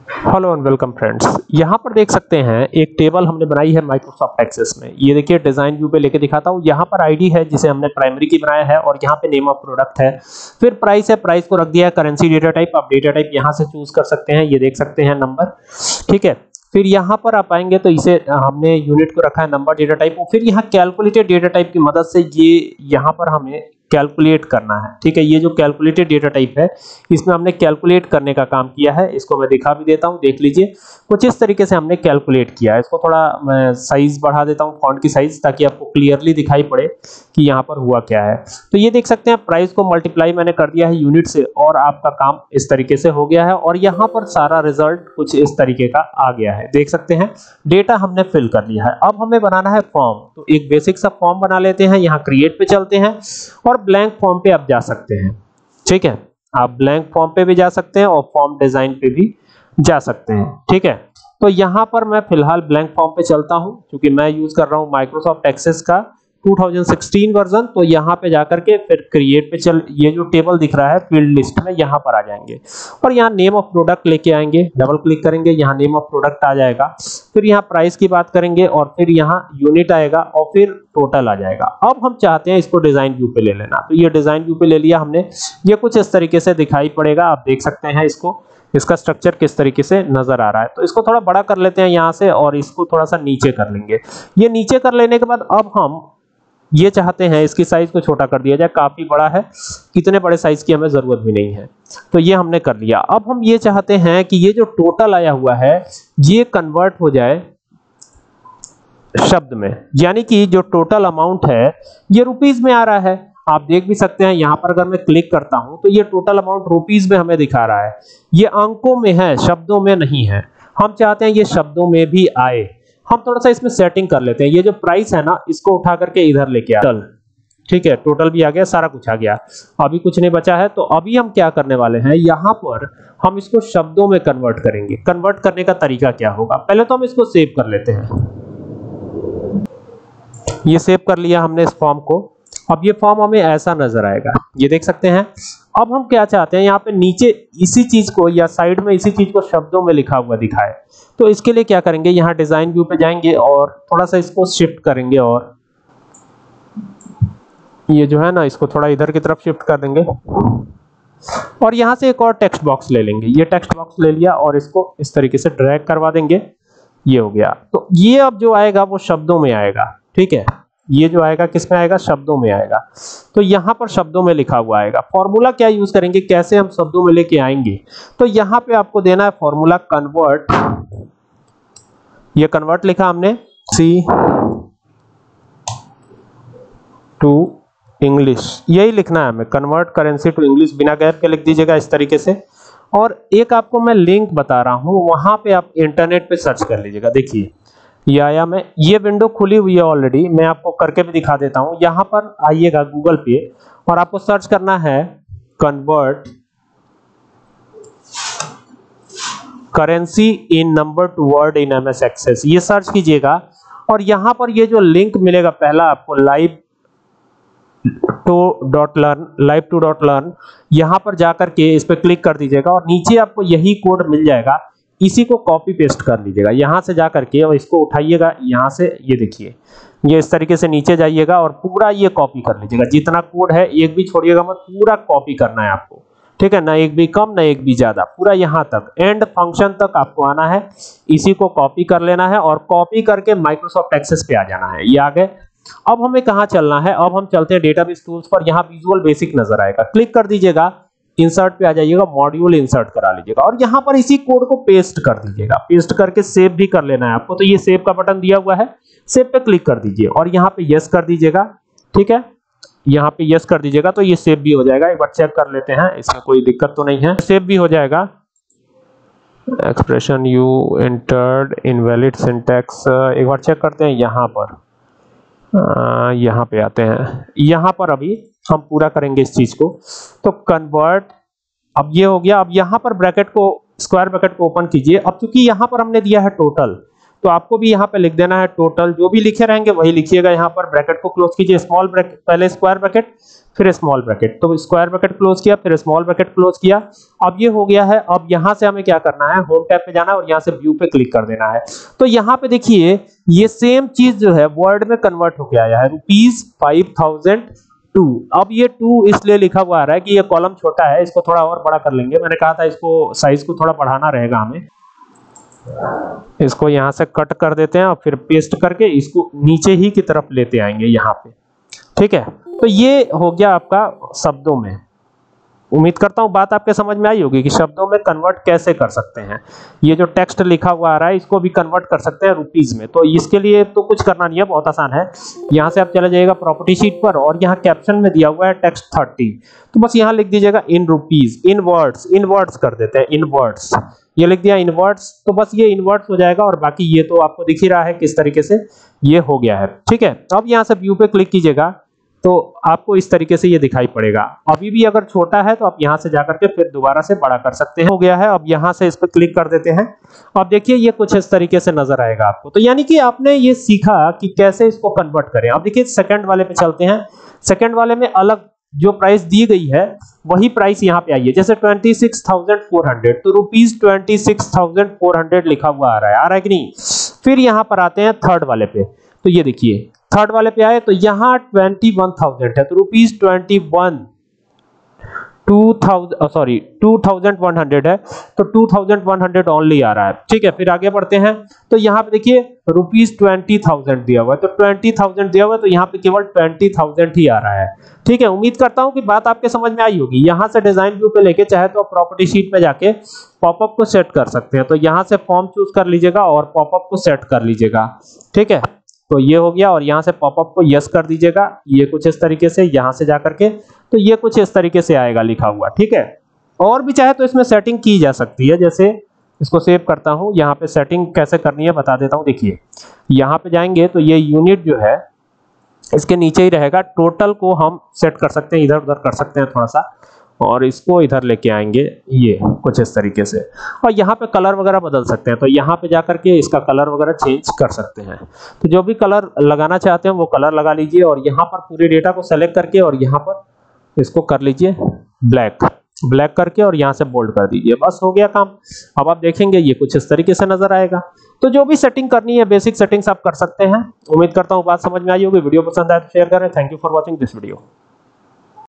Hello and welcome friends. यहाँ पर देख सकते हैं एक टेबल हमने बनाई है माइक्रोसॉफ्ट एक्सेस में। ये देखिए डिजाइन व्यू पे लेके दिखाता हूँ। यहाँ पर आईडी है जिसे हमने प्राइमरी की बनाया है और यहाँ पे नेम ऑफ प्रोडक्ट है। फिर प्राइस है, प्राइस को रख दिया है करेंसी डेटा टाइप। आप डेटा टाइप यहाँ से चूज कर सकते हैं, ये देख सकते हैं नंबर, ठीक है। फिर यहाँ पर आप आएंगे तो इसे हमने यूनिट को रखा है नंबर डेटा टाइप। फिर यहाँ कैलकुलेटेड डेटा टाइप की मदद से ये यहाँ पर हमें कैलकुलेट करना है, ठीक है। ये जो कैलकुलेटेड डेटा टाइप है इसमें हमने कैलकुलेट करने का काम किया है। इसको मैं दिखा भी देता हूं, देख लीजिए कुछ इस तरीके से हमने कैलकुलेट किया है। इसको थोड़ा मैं साइज बढ़ा देता हूं, फॉन्ट की साइज, ताकि आपको क्लियरली दिखाई पड़े कि यहाँ पर हुआ क्या है। तो ये देख सकते हैं प्राइस को मल्टीप्लाई मैंने कर दिया है यूनिट से और आपका काम इस तरीके से हो गया है। और यहाँ पर सारा रिजल्ट कुछ इस तरीके का आ गया है, देख सकते हैं। डेटा हमने फिल कर लिया है। अब हमें बनाना है फॉर्म, तो एक बेसिक सा फॉर्म बना लेते हैं। यहाँ क्रिएट पे चलते हैं और ब्लैंक फॉर्म पे आप जा सकते हैं, ठीक है। आप ब्लैंक फॉर्म पे भी जा सकते हैं और फॉर्म डिजाइन पे भी जा सकते हैं, ठीक है। तो यहां पर मैं फिलहाल ब्लैंक फॉर्म पे चलता हूं क्योंकि मैं यूज कर रहा हूं माइक्रोसॉफ्ट एक्सेस का 2016 वर्जन। तो यहां पे जाकर के फिर क्रिएट पे चल, ये जो टेबल दिख रहा है फील्ड लिस्ट में, यहां पर आ जाएंगे और यहां नेम ऑफ प्रोडक्ट लेके आएंगे। डबल क्लिक करेंगे, यहां नेम ऑफ प्रोडक्ट आ जाएगा। फिर यहां प्राइस की बात करेंगे और फिर यहां यूनिट आएगा और फिर टोटल आ जाएगा। अब हम चाहते हैं इसको डिजाइन व्यू पे ले लेना, तो ये डिजाइन व्यू पे ले लिया हमने। ये कुछ इस तरीके से दिखाई पड़ेगा, आप देख सकते हैं इसको, इसका स्ट्रक्चर किस तरीके से नजर आ रहा है। तो इसको थोड़ा बड़ा कर लेते हैं यहां से और इसको थोड़ा सा नीचे कर लेंगे। ये नीचे कर लेने के बाद अब हम ये चाहते हैं इसकी साइज को छोटा कर दिया जाए, काफी बड़ा है, इतने बड़े साइज की हमें जरूरत भी नहीं है। तो ये हमने कर लिया। अब हम ये चाहते हैं कि ये जो टोटल आया हुआ है ये कन्वर्ट हो जाए शब्द में, यानी कि जो टोटल अमाउंट है ये रुपीस में आ रहा है। आप देख भी सकते हैं यहाँ पर अगर मैं क्लिक करता हूं तो ये टोटल अमाउंट रुपीस में हमें दिखा रहा है। ये अंकों में है, शब्दों में नहीं है। हम चाहते हैं ये शब्दों में भी आए। हम थोड़ा सा इसमें सेटिंग कर लेते हैं। ये जो प्राइस है ना, इसको उठा करके इधर लेके आ, टोटल, ठीक है, टोटल भी आ गया, सारा कुछ आ गया। अभी कुछ नहीं बचा है। तो अभी हम क्या करने वाले हैं, यहां पर हम इसको शब्दों में कन्वर्ट करेंगे। कन्वर्ट करने का तरीका क्या होगा, पहले तो हम इसको सेव कर लेते हैं। ये सेव कर लिया हमने इस फॉर्म को। अब ये फॉर्म हमें ऐसा नजर आएगा, ये देख सकते हैं। अब हम क्या चाहते हैं, यहाँ पे नीचे इसी चीज को या साइड में इसी चीज को शब्दों में लिखा हुआ दिखाए। तो इसके लिए क्या करेंगे, यहाँ डिजाइन व्यू पे जाएंगे और थोड़ा सा इसको शिफ्ट करेंगे और ये जो है ना, इसको थोड़ा इधर की तरफ शिफ्ट कर देंगे और यहाँ से एक और टेक्स्ट बॉक्स ले लेंगे। ये टेक्स्ट बॉक्स ले लिया और इसको इस तरीके से ड्रैग करवा देंगे, ये हो गया। तो ये अब जो आएगा वो शब्दों में आएगा, ठीक है। ये जो आएगा किस में आएगा, शब्दों में आएगा। तो यहां पर शब्दों में लिखा हुआ आएगा। फॉर्मूला क्या यूज करेंगे, कैसे हम शब्दों में लेके आएंगे, तो यहां पे आपको देना है फॉर्मूला कन्वर्ट। ये कन्वर्ट लिखा हमने, सी टू इंग्लिश, यही लिखना है हमें, कन्वर्ट करेंसी टू इंग्लिश, बिना गैप के लिख दीजिएगा इस तरीके से। और एक आपको मैं लिंक बता रहा हूं, वहां पे आप इंटरनेट पे सर्च कर लीजिएगा। देखिए ये आया, मैं ये विंडो खुली हुई है ऑलरेडी, मैं आपको करके भी दिखा देता हूं। यहां पर आइएगा गूगल पे और आपको सर्च करना है convert currency in number to word in MS access, ये सर्च कीजिएगा। और यहां पर ये जो लिंक मिलेगा पहला आपको, लाइव टू डॉट लर्न, यहां पर जाकर के इस पे क्लिक कर दीजिएगा और नीचे आपको यही कोड मिल जाएगा। इसी को कॉपी पेस्ट कर लीजिएगा यहां से जाकर के और इसको उठाइएगा यहां से, ये देखिए, ये इस तरीके से नीचे जाइएगा और पूरा ये कॉपी कर लीजिएगा। जितना कोड है एक भी छोड़िएगा मत, पूरा कॉपी करना है आपको, ठीक है ना, एक भी कम ना एक भी ज्यादा, पूरा यहां तक एंड फंक्शन तक आपको आना है। इसी को कॉपी कर लेना है और कॉपी करके माइक्रोसॉफ्ट एक्सेस पे आ जाना है। ये आ गए। अब हमें कहां चलना है, अब हम चलते हैं डेटाबेस टूल्स पर। यहां विजुअल बेसिक नजर आएगा, क्लिक कर दीजिएगा, इंसर्ट पे आ जाइएगा, मॉड्यूल इंसर्ट करा लीजिएगा और यहां पर इसी कोड को पेस्ट कर दीजिएगा। पेस्ट करके सेव भी कर लेना है आपको। तो ये सेव का बटन दिया हुआ है, सेव पे क्लिक कर दीजिए और यहां पे यस कर दीजिएगा, ठीक है। यहां पे यस कर दीजिएगा तो ये सेव भी हो जाएगा। एक बार चेक कर लेते हैं, इसमें कोई दिक्कत तो नहीं है, सेव भी हो जाएगा। Expression you entered invalid syntax, एक बार चेक करते हैं। यहां पर यहां पे आते हैं, यहां पर अभी हम पूरा करेंगे इस चीज को। तो कन्वर्ट, अब ये हो गया। अब यहां पर ब्रैकेट को, स्क्वायर ब्रैकेट को ओपन कीजिए। अब क्योंकि यहां पर हमने दिया है टोटल, तो आपको भी यहाँ पे लिख देना है टोटल, जो भी लिखे रहेंगे वही लिखिएगा। यहाँ पर ब्रैकेट को क्लोज कीजिए, स्मॉल ब्रैकेट, पहले स्क्वायर ब्रैकेट फिर स्मॉल ब्रैकेट, तो स्क्वायर ब्रैकेट क्लोज किया फिर स्मॉल ब्रैकेट क्लोज किया। अब ये हो गया है। अब यहाँ से हमें क्या करना है, होम टैब पे जाना है और यहाँ से व्यू पे क्लिक कर देना है। तो यहाँ पे देखिए ये सेम चीज जो है वर्ड में कन्वर्ट होके आया है, ₹5002। अब ये 2 इसलिए लिखा हुआ आ रहा है कि ये कॉलम छोटा है, इसको थोड़ा और बड़ा कर लेंगे। मैंने कहा था इसको साइज को थोड़ा बढ़ाना रहेगा हमें। इसको यहाँ से कट कर देते हैं और फिर पेस्ट करके इसको नीचे ही की तरफ लेते आएंगे यहाँ पे, ठीक है। तो ये हो गया आपका शब्दों में। उम्मीद करता हूं बात आपके समझ में आई होगी कि शब्दों में कन्वर्ट कैसे कर सकते हैं। ये जो टेक्स्ट लिखा हुआ आ रहा है इसको भी कन्वर्ट कर सकते हैं रुपीस में। तो इसके लिए तो कुछ करना नहीं है, बहुत आसान है। यहां से आप चले जाइएगा प्रॉपर्टी शीट पर और यहां कैप्शन में दिया हुआ है टेक्स्ट 30, तो बस यहां लिख दीजिएगा इन रुपीस, इन वर्ड्स कर देते हैं, इन वर्ड्स। ये लिख दिया इन वर्ड्स, तो बस ये इन वर्ड्स हो जाएगा और बाकी ये तो आपको दिख ही रहा है किस तरीके से ये हो गया है, ठीक है। अब यहां से व्यू पे क्लिक कीजिएगा तो आपको इस तरीके से ये दिखाई पड़ेगा। अभी भी अगर छोटा है तो आप यहां से जाकर के फिर दोबारा से बड़ा कर सकते हैं। हो गया है। अब यहां से इस पर क्लिक कर देते हैं। अब देखिए ये कुछ इस तरीके से नजर आएगा आपको। तो यानी कि आपने ये सीखा कि कैसे इसको कन्वर्ट करें। अब देखिए सेकंड वाले पे चलते हैं। सेकंड वाले में अलग जो प्राइस दी गई है वही प्राइस यहाँ पे आई है। जैसे 26,400 तो ₹26,400 लिखा हुआ आ रहा है कि नहीं। फिर यहाँ पर आते हैं थर्ड वाले पे, तो ये देखिए थर्ड वाले पे आए तो यहाँ 21,000 है, तो ₹2100 है, तो 2100 ओनली आ रहा है, ठीक है। फिर आगे बढ़ते हैं तो यहाँ पे देखिए ₹20,000 दिया हुआ है, तो 20,000 दिया हुआ है, तो यहाँ पे केवल 20,000 ही आ रहा है, ठीक है। उम्मीद करता हूँ कि बात आपके समझ में आई होगी। यहाँ से डिजाइन व्यू पे लेके चाहे तो प्रॉपर्टी शीट पे जाके पॉपअप को सेट कर सकते हैं। तो यहाँ से फॉर्म चूज कर लीजिएगा और पॉपअप को सेट कर लीजिएगा, ठीक है। तो ये हो गया और यहाँ से पॉपअप को यस कर दीजिएगा। ये कुछ इस तरीके से यहाँ से जाकर के, तो ये कुछ इस तरीके से आएगा लिखा हुआ, ठीक है। और भी चाहे तो इसमें सेटिंग की जा सकती है। जैसे इसको सेव करता हूँ, यहाँ पे सेटिंग कैसे करनी है बता देता हूँ। देखिए यहाँ पे जाएंगे तो ये यूनिट जो है इसके नीचे ही रहेगा। टोटल को हम सेट कर सकते हैं, इधर उधर कर सकते हैं थोड़ा सा, और इसको इधर लेके आएंगे ये कुछ इस तरीके से। और यहाँ पे कलर वगैरह बदल सकते हैं, तो यहाँ पे जाकर के इसका कलर वगैरह चेंज कर सकते हैं। तो जो भी कलर लगाना चाहते हैं वो कलर लगा लीजिए और यहाँ पर पूरे डेटा को सेलेक्ट करके और यहाँ पर इसको कर लीजिए ब्लैक करके और यहाँ से बोल्ड कर दीजिए। बस हो गया काम। अब आप देखेंगे ये कुछ इस तरीके से नजर आएगा। तो जो भी सेटिंग करनी है बेसिक सेटिंग्स आप कर सकते हैं। उम्मीद करता हूँ बात समझ में आई होगी। वीडियो पसंद आए तो शेयर करें। Thank you for watching this video.